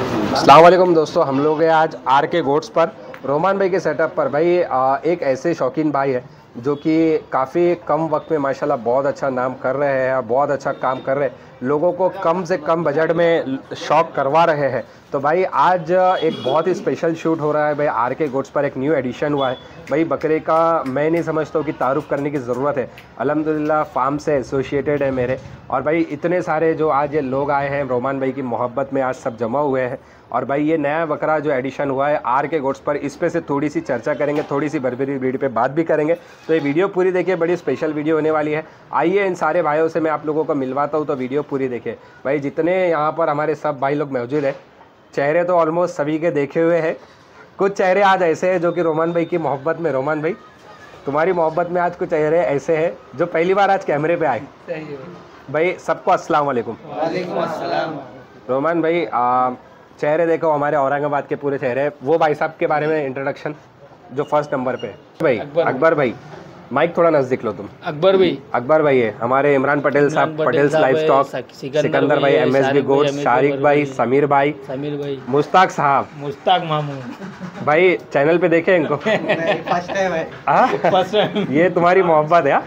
अस्सलाम वालेकुम दोस्तों, हम लोग हैं आज आर के गोट्स पर रोमान भाई के सेटअप पर। भाई एक ऐसे शौकीन भाई है जो कि काफ़ी कम वक्त में माशाल्लाह बहुत अच्छा नाम कर रहे हैं, बहुत अच्छा काम कर रहे हैं, लोगों को कम से कम बजट में शौक करवा रहे हैं। तो भाई आज एक बहुत ही स्पेशल शूट हो रहा है भाई आर के गोट्स पर। एक न्यू एडिशन हुआ है भाई बकरे का। मैं नहीं समझता हूँ कि तारुफ करने की ज़रूरत है। अल्हम्दुलिल्लाह फार्म से एसोसिएटेड है मेरे, और भाई इतने सारे जो आज ये लोग आए हैं रोमान भाई की मोहब्बत में आज सब जमा हुए हैं। और भाई ये नया बकरा जो एडिशन हुआ है आर के गोट्स पर, इस पे से थोड़ी सी चर्चा करेंगे, थोड़ी सी बर्बरी ब्रीड पे बात भी करेंगे। तो ये वीडियो पूरी देखिए, बड़ी स्पेशल वीडियो होने वाली है। आइए इन सारे भाइयों से मैं आप लोगों को मिलवाता हूँ, तो वीडियो पूरी देखिए। भाई जितने यहाँ पर हमारे सब भाई लोग मौजूद हैं, चेहरे तो ऑलमोस्ट सभी के देखे हुए हैं। कुछ चेहरे आज ऐसे हैं जो कि रोमान भाई की मोहब्बत में, रोमान भाई तुम्हारी मोहब्बत में आज कुछ चेहरे ऐसे हैं जो पहली बार आज कैमरे पे आए। भाई सबको अस्सलाम वालेकुम। वालेकुम अस्सलाम। रोमान भाई चेहरे देखो हमारे औरंगाबाद के पूरे चेहरे। वो भाई साहब के बारे में इंट्रोडक्शन जो फर्स्ट नंबर पे भाई अकबर भाई, माइक थोड़ा नजदीक लो तुम। अकबर भाई है हमारे, इमरान पटेल साहब, पटेल्स लाइफ स्टॉक, सिकंदर भाई, MSB गोट्स, शारिक भाई, समीर भाई, मुश्ताक साहब, मुश्ताक मामू भाई चैनल पे देखे इनको फर्स्ट टाइम है। ये तुम्हारी मोहब्बत है।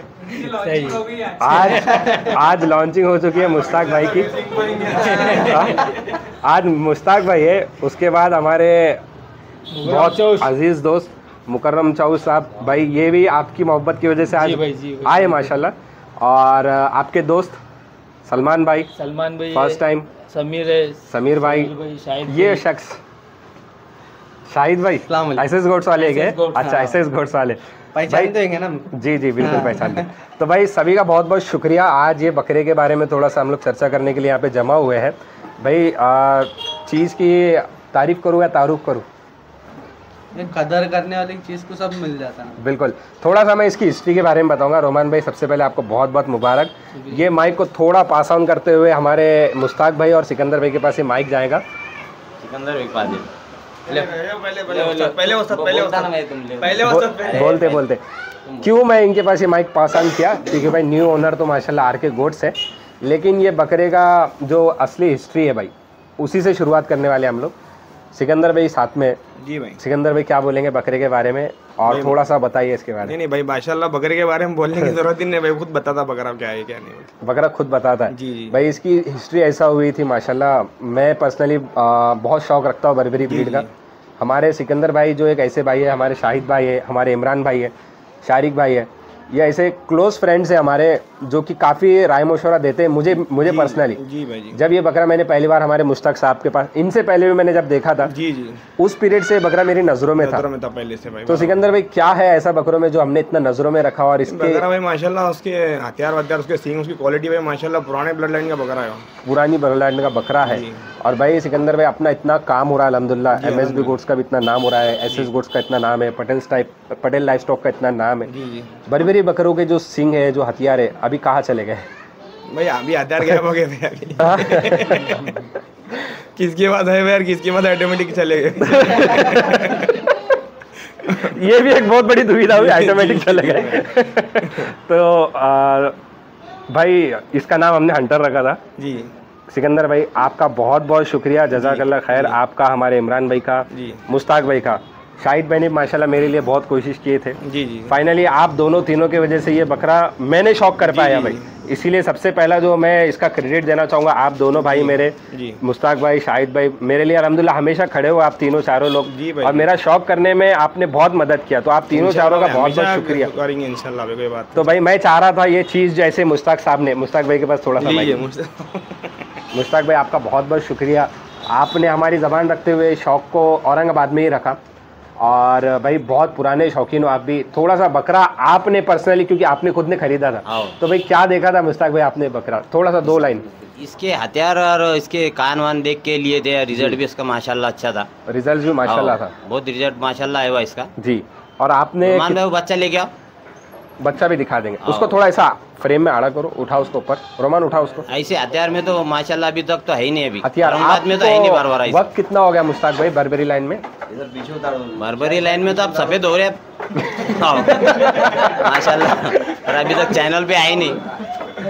आज लॉन्चिंग हो चुकी है मुश्ताक भाई की। आज मुश्ताक भाई है, उसके बाद हमारे बहुत अजीज दोस्त मुकर्रम चाऊ साहब भाई, ये भी आपकी मोहब्बत की वजह से आज आए माशाल्लाह। और आपके दोस्त सलमान भाई फर्स्ट टाइम, समीर भाई, ये शख्स शाहिद भाई एसएस गोट्स वाले गए। अच्छा एसएस गोट्स वाले पहचानते हैं ना? जी बिल्कुल पहचानते। तो भाई सभी का बहुत बहुत शुक्रिया। आज ये बकरे के बारे में थोड़ा सा हम लोग चर्चा करने के लिए यहाँ पे जमा हुए हैं। भाई चीज़ की तारीफ करूँ या तारुफ करूँ? कदर करने वाली चीज़ को सब मिल जाता है। बिल्कुल। थोड़ा सा मैं इसकी हिस्ट्री के बारे में बताऊंगा। रोमान भाई सबसे पहले आपको बहुत बहुत मुबारक। ये माइक को थोड़ा पास ऑन करते हुए हमारे मुश्ताक भाई और सिकंदर भाई के पास ये माइक जाएगा। सिकंदर भाई पास बोलते क्यों मैं इनके पास ये माइक पास ऑन किया, क्योंकि भाई न्यू ओनर तो माशाल्लाह आर के गोट्स है, लेकिन ये बकरे का जो असली हिस्ट्री है भाई उसी से शुरुआत करने वाले हम लोग। सिकंदर भाई साथ में। जी भाई। सिकंदर भाई क्या बोलेंगे बकरे के बारे में, और थोड़ा सा बताइए इसके बारे में। नहीं भाई माशाल्लाह बकरे के बारे में बोलने की जरूरत ही नहीं भाई, खुद बताता बकरा क्या है क्या नहीं। बकरा खुद बताता है। जी। भाई इसकी हिस्ट्री ऐसा हुई थी माशाल्लाह, मैं पर्सनली बहुत शौक रखता हूँ बर्बरी ब्रीड का। हमारे सिकंदर भाई जो एक ऐसे भाई है, हमारे शाहिद भाई है, हमारे इमरान भाई है, शारिक भाई है, ये ऐसे क्लोज फ्रेंड्स है हमारे जो कि काफ़ी राय मशवरा देते हैं मुझे पर्सनली। जी भाई जी। जब ये बकरा मैंने पहली बार हमारे मुश्ताक साहब के पास, इनसे पहले भी मैंने जब देखा था, जी, उस पीरियड से बकरा मेरी नज़रों में था पहले से भाई। तो सिकंदर भाई क्या है ऐसा बकरों में जो हमने इतना नज़रों में रखा? और इसके बकरा भाई माशाल्लाह उसके हथियार वथियार, उसके सींग, उसकी क्वालिटी भाई माशाल्लाह पुराने ब्लड लाइन का बकरा है, पुरानी ब्लड लाइन का बकरा है। और भाई सिकंदर भाई अपना इतना काम हो रहा है अल्हम्दुलिल्लाह, MSB गोट्स का भी इतना नाम हो रहा है, एसएस गोट्स का इतना नाम है, पटेल लाइफ स्टॉक का इतना नाम है। बर्बरी बकरों के जो सिंग है, जो हथियार है, अभी कहाँ चले गए भाई? अभी हथियार गायब हो गए भैया। किसके बाद है यार, किसके बाद ऑटोमेटिक चले गए? ये भी एक बहुत बड़ी दुविधा हुई, ऑटोमेटिक चले गए। तो भाई इसका नाम हमने हंटर रखा था। जी सिकंदर भाई आपका बहुत बहुत शुक्रिया, जज़ाकल्लाह खैर। आपका, हमारे इमरान भाई का, मुश्ताक भाई का, शाहिद भाई ने माशाल्लाह मेरे लिए बहुत कोशिश किए थे। जी। फाइनली आप दोनों तीनों की वजह से ये बकरा मैंने शौक कर पाया भाई। इसीलिए सबसे पहला जो मैं इसका क्रेडिट देना चाहूँगा, आप दोनों भाई मेरे, मुश्ताक भाई, शाहिद भाई, मेरे लिए अल्हम्दुलिल्लाह हमेशा खड़े हो आप तीनों चारों लोग, और मेरा शौक करने में आपने बहुत मदद किया। तो आप तीनों चारों का बहुत बहुत शुक्रिया। इंशाल्लाह कोई बात। तो भाई मैं चाह रहा था ये चीज़ जैसे मुश्ताक साहब ने, मुश्ताक भाई के पास थोड़ा सा मुश्ताक भाई आपका बहुत बहुत शुक्रिया। आपने हमारी ज़बान रखते हुए शौक़ को औरंगाबाद में ही रखा, और भाई बहुत पुराने शौकीन हो आप भी। थोड़ा सा बकरा आपने पर्सनली, क्योंकि आपने खुद ने खरीदा था, तो भाई क्या देखा था मुश्ताक भाई आपने बकरा? थोड़ा सा 2 लाइन। इसके हथियार और इसके कान वान देख के लिए थे, रिजल्ट भी इसका माशाल्लाह अच्छा था। रिजल्ट भी माशाल्लाह था, बहुत रिजल्ट माशाल्लाह आया इसका जी। और आपने बच्चा ले गया, बच्चा भी दिखा देंगे। उसको थोड़ा ऐसा फ्रेम में आड़ा करो, उठाओ उसको ऊपर, रोमान उठाओ उसको। ऐसे हथियार में तो माशाल्लाह अभी तक तो है ही नहीं। अभी हथियार में तो है नहीं बार। वक्त कितना हो गया मुश्ताक भाई बर्बरी लाइन में? बर्बरी लाइन में तो आप सफेद हो रहे माशाल्लाह, और अभी तक चैनल पे आए नहीं।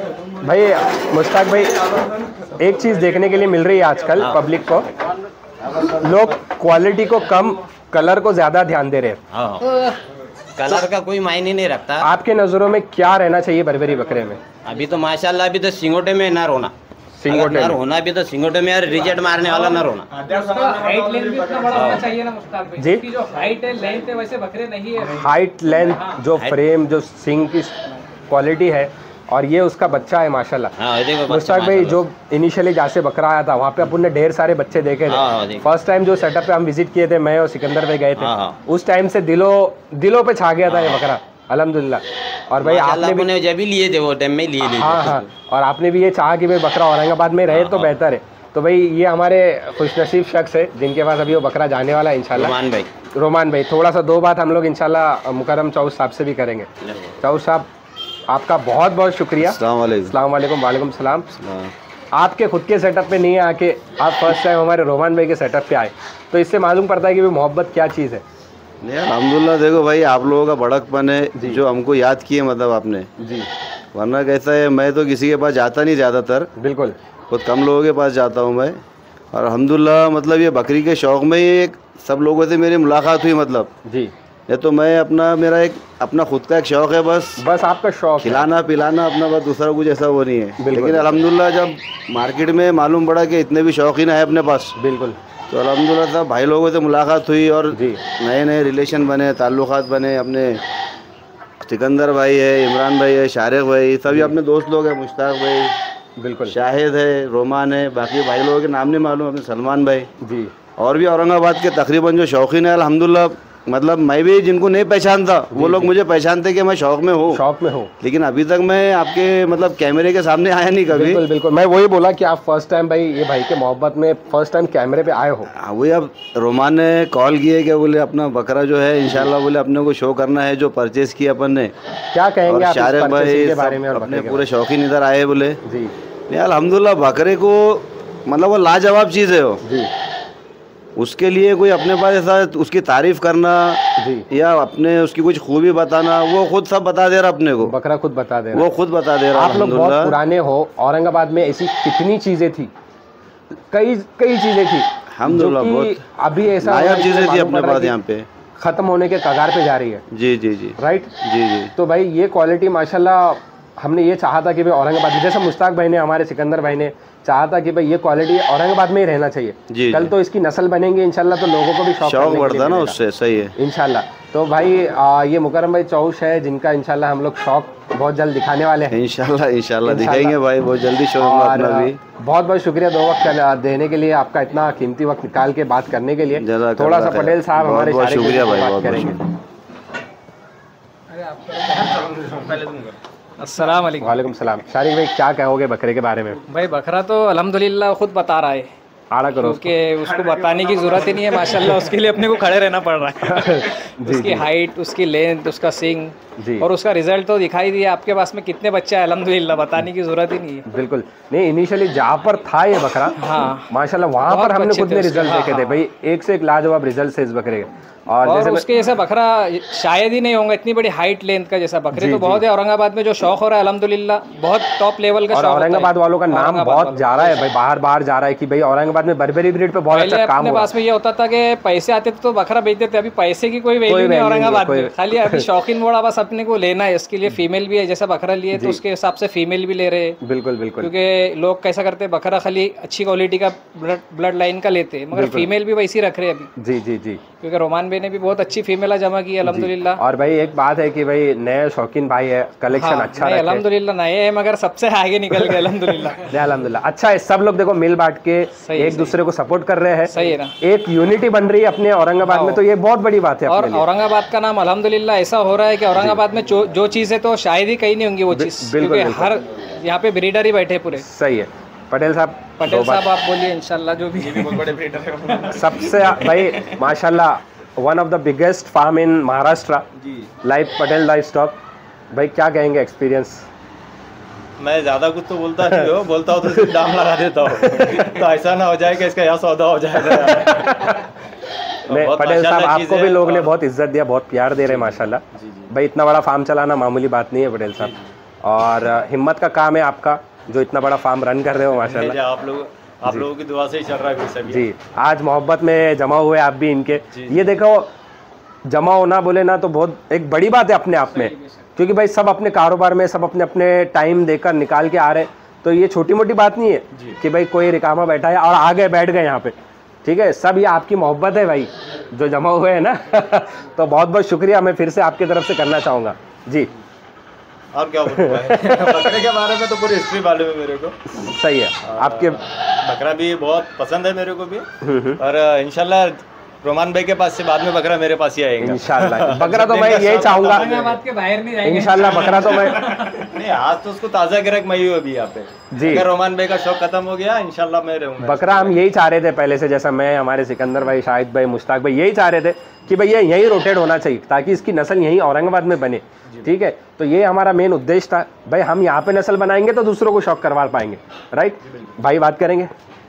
भाई मुश्ताक भाई एक चीज़ देखने के लिए मिल रही है आजकल पब्लिक को, लोग क्वालिटी को कम, कलर को ज्यादा ध्यान दे रहे हैं। हाँ, कलर का कोई मायने नहीं रखता। आपके नजरों में क्या रहना चाहिए बर्बरी बकरे में? अभी तो माशाल्लाह अभी तो सिंगोटे में नर होना, सिंगोटे नर में। होना भी तो सिंगोटे में यार रिजेक्ट मारने वाला नर होना। हाइट लेंथ भी उतना बड़ा होना चाहिए ना मुश्ताक भाई। जी। इसकी जो हाइट है लेंथ है वैसे बकरे नहीं है। हाइट, लेंथ, जो फ्रेम, जो सिंग की क्वालिटी है, और ये उसका बच्चा है माशाल्लाह। हाँ, ये देखो बच्चा मुश्ताक भाई, माशाल्लाह। जो इनिशियली जहाँ से बकरा आया था वहाँ पे अपन ने ढेर सारे बच्चे देखे हाँ, थे। देखो। फर्स्ट टाइम जो सेटअप पे हम विजिट किए थे, मैं और सिकंदर भाई गए थे, हाँ। उस टाइम से दिलों पे छा गया था ये बकरा, अल्हम्दुलिल्लाह। और भाई माशाल्लाह आपने भी, अपने जब भी लिए थे वो टाइम में लिए थे। हाँ हाँ, और आपने भी ये चाहा कि भाई बकरा औरंगाबाद में रहे तो बेहतर है। तो भाई ये हमारे खुशनसीब शख्स है जिनके पास अभी वो बकरा जाने वाला है इंशाल्लाह। रोमान भाई, रोमान भाई, थोड़ा सा 2 बात हम लोग इंशाल्लाह मुकर्रम चौस साहब से भी करेंगे। चौस साहब, आपका बहुत बहुत शुक्रिया। अस्सलाम वालेकुम। वालेकुम सलाम। आपके खुद के सेटअप पे नहीं आके आप फर्स्ट टाइम हमारे रोमान भाई के सेटअप पे आए, तो इससे मालूम पड़ता है कि भाई मोहब्बत क्या चीज़ है। नहीं अल्हम्दुलिल्लाह, देखो भाई आप लोगों का बड़कपन है जो हमको याद किए, मतलब आपने, जी वरना कैसा है, मैं तो किसी के पास जाता नहीं ज़्यादातर, बिल्कुल। बहुत कम लोगों के पास जाता हूँ मैं। और अल्हम्दुलिल्लाह मतलब ये बकरी के शौक़ में ही एक सब लोगों से मेरी मुलाकात हुई, मतलब जी, ये तो मैं मेरा एक अपना खुद का एक शौक़ है, बस आपका शौक है। खिलाना पिलाना अपना, बस दूसरा कुछ ऐसा वो नहीं है। बिल्कुल। लेकिन अल्हम्दुलिल्लाह जब मार्केट में मालूम पड़ा कि इतने भी शौकीन है अपने पास, बिल्कुल। तो अल्हम्दुलिल्लाह सब भाई लोगों से मुलाकात हुई और जी। नए नए रिलेशन बने, ताल्लुकात बने। अपने सिकंदर भाई है, इमरान भाई है, शारिक भाई, सभी अपने दोस्त लोग हैं, मुश्ताक भाई, बिल्कुल। शाहिद है, रोमान है, बाकी भाई लोगों के नाम नहीं मालूम, अपने सलमान भाई जी और भी औरंगाबाद के तकरीबन जो शौकीन है अल्हम्दुलिल्लाह, मतलब मैं भी जिनको नहीं पहचानता वो लोग मुझे पहचानते कि मैं शौक़ में हूँ, शौक में हूँ। लेकिन अभी तक मैं आपके मतलब कैमरे के सामने आया नहीं कभी। बिल्कुल बिल्कुल, मैं वही बोला कि आप फर्स्ट टाइम भाई ये भाई के मोहब्बत में फर्स्ट टाइम कैमरे पे आए हो। हाँ, वही अब रोमान ने कॉल किए कि बोले अपना बकरा जो है इंशाल्लाह बोले अपने को शो करना है, जो परचेज़ किया अपन ने। क्या कहेंगे और आप इस शारिक purchasing भाई के बारे सब में और अपने बकरे के पूरे शौकीन इधर आए बोले। जी नहीं अल्हम्दुलिल्लाह बकरे को मतलब वो लाजवाब चीज़ है वो, जी उसके लिए कोई अपने पास ऐसा उसकी तारीफ़ करना जी, या अपने उसकी कुछ खूबी बताना, वो खुद सब बता दे रहा अपने को, बकरा खुद बता दे रहा वो है। खुद बता दे रहा। आप लोग बहुत अल्हम्दुलिल्लाह पुराने हो, औरंगाबाद में ऐसी कितनी चीजें थी, कई कई चीजें थी अल्हम्दुलिल्लाह, जो कि बहुत अभी ऐसा हो रहा नायाब है कि चीज़ें थी मालूम अपने पड़ रहा है पास कि यहाँ पे। खत्म होने के कगार पे जा रही है। जी जी जी राइट। जी जी तो भाई ये क्वालिटी माशाल्लाह हमने ये चाहा था कि भाई औरंगाबाद, जैसे मुश्ताक भाई ने, हमारे सिकंदर भाई ने चाहा था कि भाई ये क्वालिटी औरंगाबाद में ही रहना चाहिए। जी, कल जी। तो इसकी नस्ल बनेंगे इंशाल्लाह, तो लोगों को भी शौक शौक करने के लिए बढ़ता ना मिलेगा। उससे, सही है इंशाल्लाह। तो भाई ये मुकर्रम भाई चौश है जिनका इंशाल्लाह हम लोग शौक बहुत जल्द दिखाने वाले हैं। इंशाल्लाह इंशाल्लाह इंशाल्लाह। दिखाएंगे भाई, बहुत जल्दी शो होगा और अपना भी। बहुत बहुत शुक्रिया 2 वक्त देने के लिए, आपका इतना कीमती वक्त निकाल के बात करने के लिए। जज़ाकल्लाह थोड़ा सा खैर। पटेल साहब बहुत हमारे बहुत शारिक शुक्रिया भाई से भाई, बात बहुत बहुत करेंगे। शुक्रिया। अस्सलाम वालेकुम। वालेकुम सलाम। शारिक भाई क्या कहोगे बकरे के बारे में? भाई बकरा तो अल्हम्दुलिल्लाह खुद बता रहा है, आड़ा करो क्योंकि उसको बताने की ज़रूरत ही नहीं है माशाल्लाह, उसके लिए अपने को खड़े रहना पड़ रहा है। जी, उसकी जी। हाइट, उसकी लेंथ, उसका सिंग जी। और उसका रिजल्ट तो दिखाई दिया आपके पास में कितने बच्चे हैं, अल्हम्दुलिल्लाह बताने की ज़रूरत ही नहीं है। बिल्कुल नहीं, इनिशियली जहाँ पर था ये बकरा, हाँ माशाल्लाह वहाँ बहुत पर हमने अच्छे खुद थे ने उसके, रिजल्ट हाँ, देखे थे हाँ। भाई, एक से एक लाजवाब रिजल्ट है इस बकरे के। और जैसे उसके जैसा बकरा शायद ही नहीं होगा, इतनी बड़ी हाइट लेंथ का जैसा बकरे जी, तो बहुत जी। है औरंगाबाद में जो शौक हो रहा है अल्हम्दुलिल्लाह, बहुत टॉप लेवल का और शौक होता है। औरंगाबाद वालों का नाम औरंगाबाद बहुत वालों जा रहा है भाई, बाहर बाहर जा रहा है कि भाई औरंगाबाद में बर्बरी ब्रीड पे बहुत पहले अच्छा काम अपने हुआ। पास में ये होता था कि पैसे आते थे तो बकरा बेचते थे, अभी पैसे की कोई वैल्यू नहीं value नहीं है, औरंगाबाद कोई- में, खाली अभी शौकीन मोड़ा बस अपने को लेना है। इसके लिए फीमेल भी है, जैसा बकरा लिए तो उसके हिसाब से फीमेल भी ले रहे हैं, बिल्कुल बिल्कुल क्योंकि लोग कैसा करते हैं बकरा खाली अच्छी क्वालिटी का ब्लड लाइन का लेते हैं, मगर फीमेल भी वैसी रख रहे हैं अभी, जी जी जी। क्योंकि रोमान भाई ने भी बहुत अच्छी फीमेल जमा की है अल्हम्दुलिल्लाह। और भाई एक बात है कि भाई नए शौकीन भाई है, कलेक्शन हाँ, अच्छा नहीं, रखे। अल्हम्दुलिल्लाह नए है मगर सबसे आगे निकल गए अल्हम्दुलिल्लाह। नहीं, अल्हम्दुलिल्लाह अच्छा है, सब लोग देखो मिल बांट के एक दूसरे को सपोर्ट कर रहे हैं, सही है ना। एक यूनिटी बन रही है अपने औरंगाबाद में, तो ये बहुत बड़ी बात है और अपने लिए। औरंगाबाद का नाम अल्हम्दुलिल्लाह ऐसा हो रहा है कि औरंगाबाद में जो चीज़ है तो शायद ही कहीं नहीं होंगी वो चीज़, बिल्कुल, क्योंकि बिल्कुल। हर यहाँ पे ब्रीडर ही बैठे पूरे। सही है पटेल साहब। पटेल दो बात- साहब आप बोलिए इंशाल्लाह जो भी सबसे भाई माशाल्लाह one of the biggest farm in Maharashtra, life Patel life stock. भाई क्या कहेंगे एक्सपीरियंस? मैं ज़्यादा कुछ तो बोलता नहीं हो, बोलता हूँ तो सिर्फ दाम लगा देता हूँ तो ऐसा ना हो जाए कि इसका यहाँ सौदा हो जाएगा। नहीं बहुत पटेल साहब माशाल्लाह आपको चीज़ भी है लोग ने और- बहुत इज्जत दिया, बहुत प्यार दे रहे हैं माशाल्लाह। भाई इतना बड़ा फार्म चलाना मामूली बात नहीं है पटेल साहब, और हिम्मत का काम है आपका जो इतना बड़ा फार्म रन कर रहे हो नहीं, माशाल्लाह। जो आप लोग आप लोगों की दुआ से ही चल रहा है फिर सभी। जी, आज मोहब्बत में जमा हुए आप भी इनके। ये देखो, जमा होना बोले ना तो बहुत एक बड़ी बात है अपने आप में, क्योंकि भाई सब अपने कारोबार में, सब अपने अपने टाइम देकर निकाल के आ रहे, तो ये छोटी मोटी बात नहीं है कि भाई कोई रिकामा बैठा है और आ गए बैठ गए यहाँ पे, ठीक है। सब ये आपकी मोहब्बत है भाई जो जमा हुए हैं ना। तो बहुत बहुत शुक्रिया मैं फिर से आपकी तरफ से करना चाहूँगा जी। और क्या बोलूं भाई? बकरे के बारे में तो पूरी हिस्ट्री मालूम है मेरे को। सही है, आपके बकरा भी बहुत पसंद है मेरे को भी, और इंशाल्लाह रोमान भाई के पास से बाद में बकरा मेरे पास ही आएगा इंशाल्लाह। बकरा तो मैं यही चाहूँगा बाहर नहीं जाएंगे इंशाल्लाह, बकरा तो मैं नहीं, आज तो उसको ताज़ा गिरक मैं ही हूँ अभी यहाँ पे जी। अगर रोमान भाई का शौक खत्म हो गया इंशाल्लाह मैं रहूँगा। बकरा हम यही चाह रहे थे पहले से, जैसा मैं, हमारे सिकंदर भाई, शाहिद भाई, मुश्ताक भाई यही चाह रहे थे कि भाई ये यहीं रोटेट होना चाहिए ताकि इसकी नस्ल यहीं औरंगाबाद में बने, ठीक है। तो ये हमारा मेन उद्देश्य था भाई, हम यहाँ पे नस्ल बनाएंगे तो दूसरों को शौक करवा पाएंगे, राइट भाई। बात करेंगे।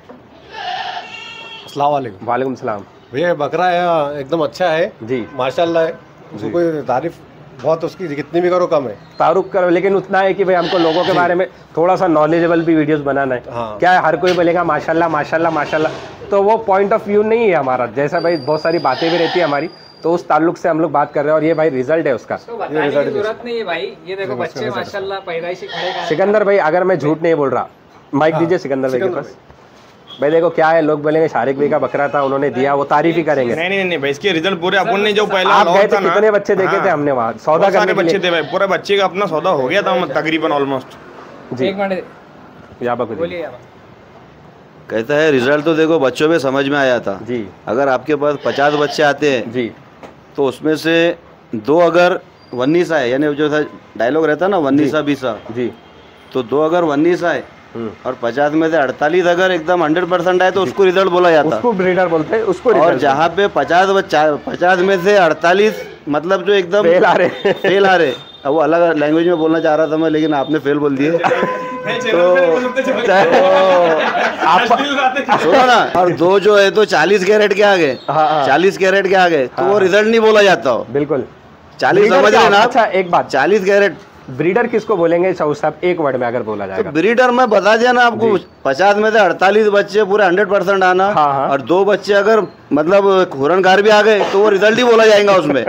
अस्सलाम वालेकुम। वालेकुम सलाम। भैया बकरा है एकदम अच्छा है जी, माशाल्लाह है, उसको कोई तारीफ बहुत उसकी कितनी भी करो कम है। तारुफ करो, लेकिन उतना है कि भाई हमको लोगों के बारे में थोड़ा सा नॉलेजेबल भी वीडियोस बनाना है। हाँ। क्या है, हर कोई बोलेगा माशाल्लाह माशाल्लाह माशाल्लाह, तो वो पॉइंट ऑफ व्यू नहीं है हमारा। जैसा भाई बहुत सारी बातें भी रहती है हमारी, तो उस ताल्लुक से हम लोग बात कर रहे हैं, और ये भाई रिजल्ट है उसका। तो बताने की जरूरत नहीं है भाई, ये देखो बच्चे माशाल्लाह पैदाइशी खड़े हैं। सिकंदर भाई अगर मैं झूठ नहीं बोल रहा, माइक दीजिए सिकंदर भाई के पास। भाई देखो क्या है, लोग बोलेंगे शारिक भाई का बकरा था, उन्होंने दिया, वो तारीफ ही करेंगे। नहीं भाई, इसके रिजल्ट पूरे अपन ने जो पहला आप गए लॉट थे, था ना, कितने बच्चे देखे थे हमने वहाँ सौदा बहुत करने सारे के बच्चे लिए? थे भाई, पूरे बच्चे का अपना सौदा हो गया था तकरीबन ऑलमोस्ट। जी, एक मिनट याबा को बोलिए। कहता है रिजल्ट तो देखो बच्चों में समझ में आया था जी अगर आपके पास 50 बच्चे आते हैं जी तो उसमें से 2 अगर वन्नीस आए, यानी जो था डायलॉग रहता ना वन्नीसा बीसा, जी, तो 2 अगर वन्नीस आए और 50 में से 48 अगर एकदम 100% आए तो उसको रिजल्ट बोला जाता। उसको ब्रीडर बोलते हैं, उसको और result जहाँ पे 50 में से 48 मतलब जो एकदम फेल आ रहे फेल आ रहे, अब वो अलग लैंग्वेज में बोलना चाह रहा था मैं, लेकिन आपने फेल बोल दिए। आप सुनो ना, और 2 जो है तो 40 कैरेट के आ गए, हाँ। 40 कैरेट के आ गए, तो वो रिजल्ट नहीं बोला जाता हो। बिल्कुल 40 Breeder समझ क्या रहे ना होता है? आप? अच्छा एक बात, 40 कैरेट ब्रीडर किसको बोलेंगे शाहू साहब, एक वर्ड में अगर बोला तो जाएगा? ब्रीडर में बता दिया ना आपको, 50 में से 48 बच्चे पूरे 100% आना, हाँ, हाँ। और 2 बच्चे अगर मतलब खुरनकार भी आ गए तो वो रिजल्ट ही बोला जाएगा उसमें,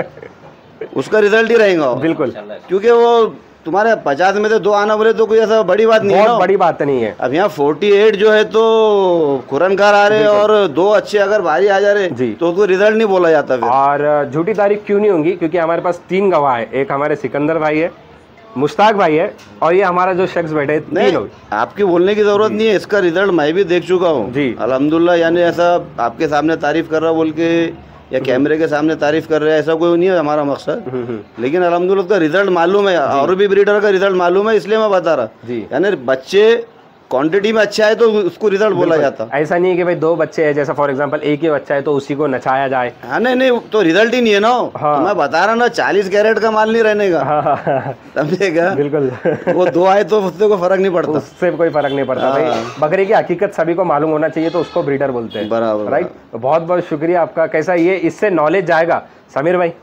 उसका रिजल्ट ही रहेगा वो। बिल्कुल, क्योंकि वो तुम्हारे 50 में से 2 आना बोले तो कोई ऐसा बड़ी बात नहीं है बहुत ना। बड़ी बात नहीं है। अब यहाँ 48 जो है तो खुरनकार आ रहे और 2 अच्छे अगर भारी आ जा रहे जी। तो उसको रिजल्ट नहीं बोला जाता फिर। और झूठी तारीफ क्यों नहीं होंगी, क्योंकि हमारे पास 3 गवाह है, एक हमारे सिकंदर भाई है, मुश्ताक भाई है, और ये हमारा जो शख्स बैठे, 3 नहीं, लोग। आपकी बोलने की जरूरत नहीं है, इसका रिजल्ट मैं भी देख चुका हूँ जी। अल्हम्दुलिल्लाह। यानी ऐसा आपके सामने तारीफ कर रहा बोल के या कैमरे के सामने तारीफ कर रहे हैं ऐसा कोई नहीं है हमारा मकसद, लेकिन अल्हम्दुलिल्लाह उसका रिजल्ट मालूम है, और भी ब्रीडर का रिजल्ट मालूम है, इसलिए मैं बता रहा। जी। यानी बच्चे क्वांटिटी में अच्छा है तो उसको रिजल्ट बोला जाता। ऐसा नहीं है कि भाई 2 बच्चे हैं, जैसा फॉर एग्जांपल एक ही बच्चा है तो उसी को नचाया जाए। हाँ नहीं तो रिजल्ट ही नहीं है ना। हाँ। तो मैं बता रहा ना 40 कैरेट का माल नहीं रहने का, हाँ, समझेगा? बिल्कुल। वो 2 आए तो उससे कोई फर्क नहीं पड़ता। उससे कोई फर्क नहीं पड़ता भाई, बकरे की हकीकत सभी को मालूम होना चाहिए, तो उसको ब्रीडर बोलते हैं। बराबर, राइट। तो बहुत बहुत शुक्रिया आपका। कैसा ये इससे नॉलेज जाएगा। समीर भाई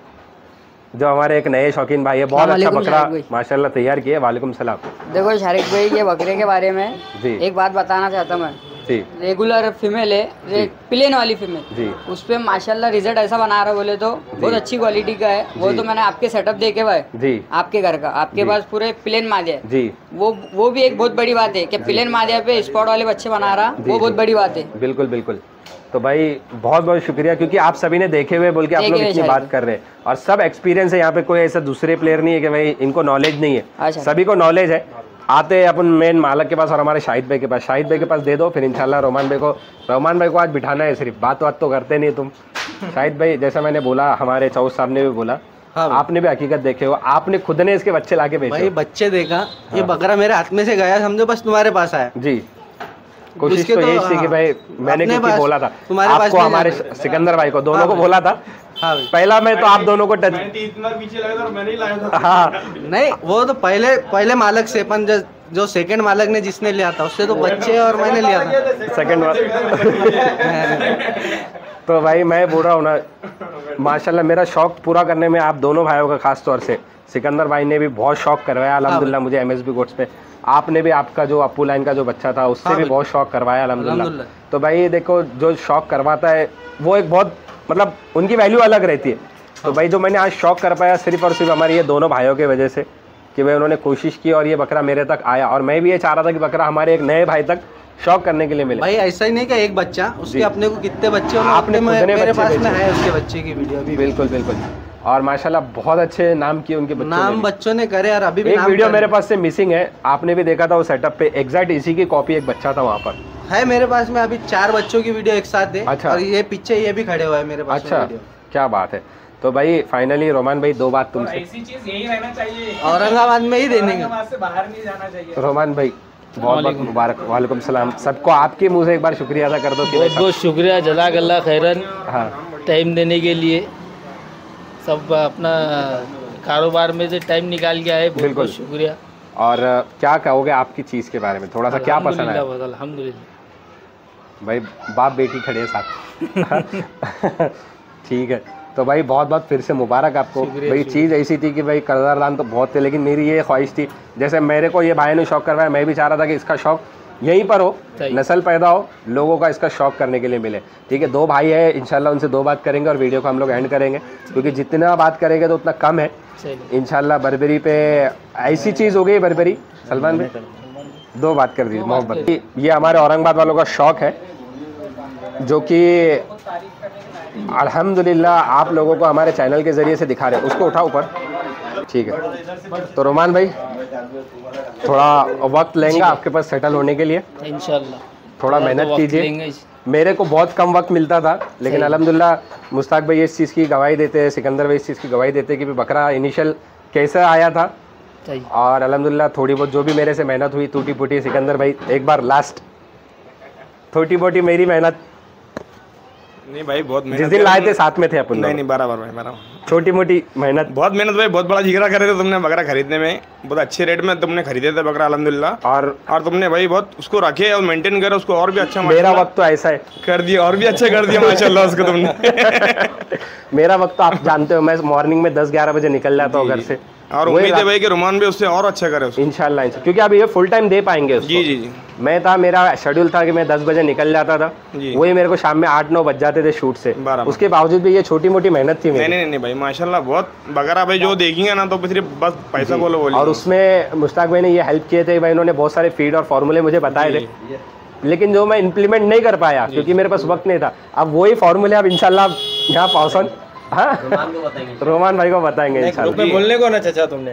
जो हमारे एक नए शौकीन भाई है, बहुत अच्छा बकरा माशाल्लाह तैयार किया। वालेकुम सलाम। देखो शारिक भाई, ये बकरे के बारे में जी। एक बात बताना चाहता मैं। जी रेगुलर फीमेल है, प्लेन वाली फीमेल जी, उस पे माशाल्लाह रिजल्ट ऐसा बना रहा बोले तो बहुत अच्छी क्वालिटी का है। वो तो मैंने आपके सेटअप देखे भाई जी, आपके घर का, आपके पास पूरे प्लेन मादिया है। जी, वो भी एक बहुत बड़ी बात है कि प्लेन मादिया पे स्पॉट वाले बच्चे बना रहा, वो बहुत बड़ी बात है। बिल्कुल बिल्कुल। तो भाई बहुत बहुत शुक्रिया, क्योंकि आप सभी ने देखे हुए बोल के आप लोग इतनी बात कर रहे हैं, और सब एक्सपीरियंस है यहाँ पे। कोई ऐसा दूसरे प्लेयर नहीं है कि भाई इनको नॉलेज नहीं है, सभी को नॉलेज है। आते हैं अपन मेन मालक के पास और हमारे शाहिद भाई के पास। शाहिद भाई के पास दे दो, फिर इंशाल्लाह रोमान भाई को आज बिठाना है। सिर्फ बात तो करते नहीं तुम। शाहिद भाई जैसा मैंने बोला, हमारे चौथ साहब ने भी बोला, हाँ आपने भी हकीकत देखे हो, आपने खुद ने इसके बच्चे लाके बेचे। भाई बच्चे देखा, ये बकरा मेरे हाथ में से गया, समझो बस तुम्हारे पास आया जी। कोशिश तो यही थी कि भाई मैंने क्योंकि बोला था आपको, हमारे सिकंदर भाई को, दोनों को बोला था। हाँ पहला मैं तो आप दोनों को टच, इतना पीछे लगा था और मैंने ही लाया था। हाँ नहीं, वो तो पहले मालक से, अपन जो सेकंड मालक ने जिसने लिया था उससे तो बच्चे और मैंने लिया था सेकंड तो भाई मैं बोल रहा हूँ ना, माशाल्लाह मेरा शौक पूरा करने में आप दोनों भाइयों का खास तौर से सिकंदर भाई ने भी बहुत शौक करवाया अल्हम्दुलिल्लाह मुझे MSB गोट्स पे। आपने भी आपका जो अप्पू लाइन का जो बच्चा था उससे भी बहुत शौक करवाया अल्हम्दुलिल्लाह। तो भाई देखो जो शौक करवाता है वो एक बहुत मतलब उनकी वैल्यू अलग रहती है। तो भाई जो मैंने आज शौक कर पाया सिर्फ और सिर्फ हमारे ये दोनों भाइयों की वजह से कि भाई उन्होंने कोशिश की और ये बकरा मेरे तक आया। और मैं भी ये चाह रहा था कि बकरा हमारे एक नए भाई तक शौक करने के लिए मिले। भाई ऐसा ही नहीं कि एक बच्चा, उसके अपने को कितने बच्चे और आपने अपने खुद ने मेरे बच्चे पास भेजे। में है उसके बच्चे की वीडियो भी। बिल्कुल बिल्कुल। और माशाल्लाह बहुत अच्छे नाम किए उनके बच्चों ने नाम भी। बच्चों ने करे और अभी भी एक नाम वीडियो कर मेरे रहे पास से मिसिंग है, आपने भी देखा था वो सेटअप पे, एग्जैक्ट इसी की कॉपी एक बच्चा था वहाँ पर। है मेरे पास में अभी 4 बच्चों की वीडियो एक साथ है। अच्छा। और ये पीछे ये भी खड़े हुए हैं मेरे पास में अच्छा वीडियो। क्या बात है। तो भाई फाइनली रोमान भाई 2 बात तुमसे। ऐसी चीज यही रहना चाहिए, औरंगाबाद में ही देने का। औरंगाबाद से बाहर नहीं जाना चाहिए। रोमान भाई बहुत बहुत मुबारक। वालेकुम सलाम। सबको आपके मुंह से एक बार शुक्रिया अदा कर दो कि बहुत बहुत शुक्रिया, जज़ाकल्लाह खैरन हाँ टाइम देने के लिए। सब अपना कारोबार में से टाइम निकाल के आए, बहुत बिल्कुल। बहुत शुक्रिया। और क्या कहोगे आपकी चीज़ के बारे में, थोड़ा सा क्या पसंद आया? अल्हम्दुलिल्लाह। भाई बाप बेटी खड़े हैं साथ। ठीक है। तो भाई बहुत बहुत फिर से मुबारक आपको। भाई चीज़ ऐसी थी कि भाई कर्जदार तो बहुत थे, लेकिन मेरी ये ख्वाहिश थी जैसे मेरे को ये भाई ने शौक करवाया, मैं भी चाह रहा था कि इसका शौक यहीं पर हो, नस्ल पैदा हो, लोगों का इसका शौक करने के लिए मिले। ठीक है। 2 भाई है, इंशाल्लाह उनसे 2 बात करेंगे और वीडियो को हम लोग एंड करेंगे, क्योंकि जितना बात करेंगे तो उतना कम है। इंशाल्लाह बर्बरी पे ऐसी चीज़ हो गई बर्बरी। सलमान भाई 2 बात कर दीजिए मोहब्बत। ये हमारे औरंगाबाद वालों का शौक है जो कि अल्हम्दुलिल्लाह आप लोगों को हमारे चैनल के ज़रिए से दिखा रहे हैं। उसको उठा ऊपर। ठीक है। तो रोमान भाई थोड़ा वक्त लेंगे आपके पास सेटल होने के लिए, इंशाल्लाह थोड़ा मेहनत कीजिए। मेरे को बहुत कम वक्त मिलता था, लेकिन अल्हम्दुलिल्लाह मुश्ताक भाई इस चीज़ की गवाही देते हैं, सिकंदर भाई इस चीज़ की गवाही देते हैं कि बकरा इनिशियल कैसे आया था। और अल्हम्दुलिल्लाह थोड़ी बहुत जो भी मेरे से मेहनत हुई टूटी फूटी, सिकंदर भाई एक बार लास्ट थोड़ी मोटी मेरी मेहनत नहीं भाई बहुत मेहनत। जिस दिन लाए थे साथ में थे अपन। नहीं बराबर भाई बराबर। छोटी मोटी मेहनत, बहुत मेहनत भाई, बहुत बड़ा जिगरा करे थे तुमने बकरा खरीदने में। बहुत अच्छे रेट में तुमने खरीदे थे बकरा अल्हम्दुलिल्लाह। और तुमने भाई बहुत उसको रखे और मेंटेन करे उसको और भी अच्छा। मेरा वक्त तो ऐसा है कर दिया और भी अच्छा कर दिया माशाल्लाह उसको तुमने। मेरा वक्त तो आप जानते हो, मैं मॉर्निंग में 10-11 बजे निकल जाता हूँ घर से। और उम्मीद है भाई कि रोमान भी उससे और अच्छा करे इंशाल्लाह, क्योंकि अब ये फुल टाइम दे पाएंगे उसको। जी जी जी। मैं था, मेरा शेड्यूल था कि मैं 10 बजे निकल जाता था, वही मेरे को शाम में 8-9 बज जाते थे शूट से। उसके बावजूद भी ये छोटी मोटी मेहनत थी मेरी। नहीं भाई माशाल्लाह बहुत बकरा भाई जो देखेंगे ना तो सिर्फ बस पैसा बोलो। और उसमें मुश्ताक भाई ने ये हेल्प किए थे भाई, इन्होंने बहुत सारे फीड और फार्मूले मुझे बताए थे, लेकिन जो मैं इम्प्लीमेंट नहीं कर पाया क्योंकि मेरे पास वक्त नहीं था। अब वही फार्मूले अब इंशाल्लाह यहाँ पहुँचन रोमान भाई को बताएंगे इंशाल्लाह। बोलने को ना चाचा तुमने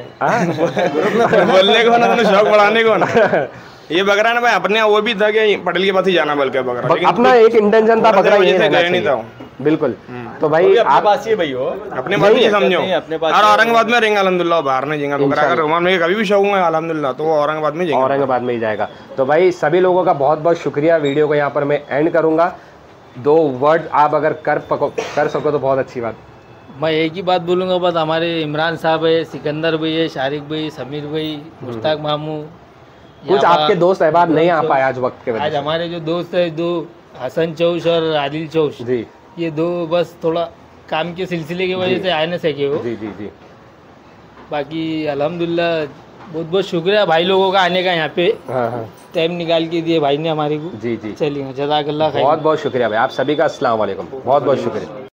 बोलने को ना, तुमने शौक बढ़ाने को ना। ये बकरा ना भाई अपने वो भी था कि पटेल के पास ही जाना, बल्कि बकरा अपना एक इंटेंशन था बकरा ये रहना चाहिए। बिल्कुल। तो भाई आप पास ही भाई हो, अपने बात ही समझो। और औरंगाबाद में रहेंगे अल्हम्दुलिल्लाह, बाहर नहीं जाएंगे बकरा। अगर रोमान में कभी भी शौक है अल्हम्दुलिल्लाह तो वो औरंगाबाद में जाएंगे, औरंगाबाद में ही जाएगा। तो भाई सभी लोगों का बहुत बहुत शुक्रिया। वीडियो को यहाँ पर मैं एंड करूँगा। 2 वर्ड आप अगर कर सको तो बहुत अच्छी बात। मैं एक ही बात बोलूँगा, बस हमारे इमरान साहब है, सिकंदर भाई है, शारिक भाई, समीर भाई, मुश्ताक मामू, कुछ आपके दोस्त अहबाब नहीं आ पाए आज वक्त के वजह आज से। हमारे जो दोस्त है 2 हसन चौश और आदिल चौश जी, ये 2 बस थोड़ा काम के सिलसिले की वजह से आ नहीं सके वो। जी जी जी। बाकी अल्हम्दुलिल्लाह बहुत बहुत शुक्रिया भाई लोगों का आने का यहाँ पे। हाँ। टाइम निकाल के दिए भाई ने हमारे को। जी जी। चलिए जज़ाकल्लाह खैर। बहुत बहुत शुक्रिया भाई, आप सभी का अस्सलाम वालेकुम। बहुत बहुत शुक्रिया।